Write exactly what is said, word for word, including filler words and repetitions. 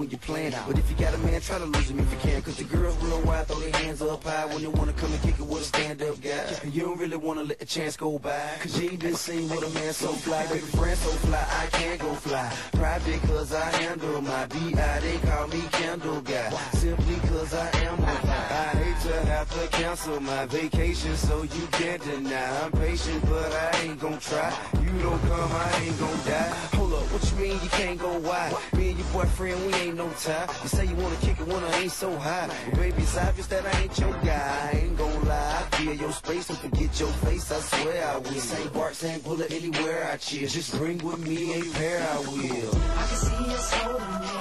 when you plan. But if you got a man, try to lose him if you can. Cause the girls real wild, throw their hands up high when they wanna come and kick it with a stand-up guy. And you don't really wanna let the chance go by, cause you ain't been seen with a man so fly. Baby friend so fly, I can't go fly. Private cause I handle my B I, they call me Candle Guy. Simply cause I am a fly. I hate to have to cancel my vacation, so you can't deny. I'm patient, but I ain't gon' try. You don't come, I ain't gon' die. Hold up, what you mean you can't go wide? Me and your boyfriend, we ain't no tie. You say you wanna kick it when I ain't so high. But baby, it's obvious that I ain't your guy. I ain't gon' lie, I feel your space and forget your face, I swear I will. Same bark, same bullet, anywhere I chill. Just bring with me a pair, I will. I can see us holding me.